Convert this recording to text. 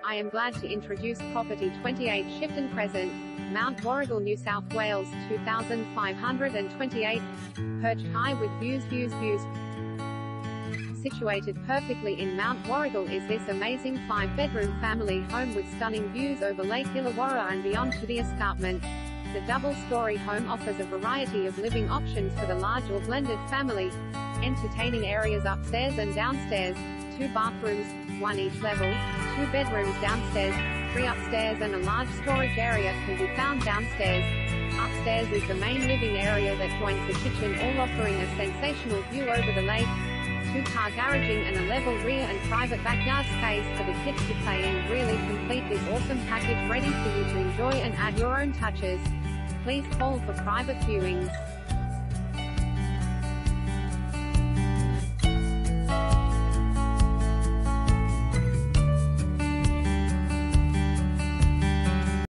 I am glad to introduce property 28 Shipton Crescent, Mount Warrigal, New South Wales, 2528. Perched high with views. Situated perfectly in Mount Warrigal is this amazing 5-bedroom family home with stunning views over Lake Illawarra and beyond to the escarpment. The double-story home offers a variety of living options for the large or blended family. Entertaining areas upstairs and downstairs, 2 bathrooms, 1 each level, 2 bedrooms downstairs, 3 upstairs, and a large storage area can be found downstairs. Upstairs is the main living area that joins the kitchen, all offering a sensational view over the lake. 2-car garaging and a level rear and private backyard space for the kids to play in really complete this awesome package, ready for you to enjoy and add your own touches. Please call for private viewings.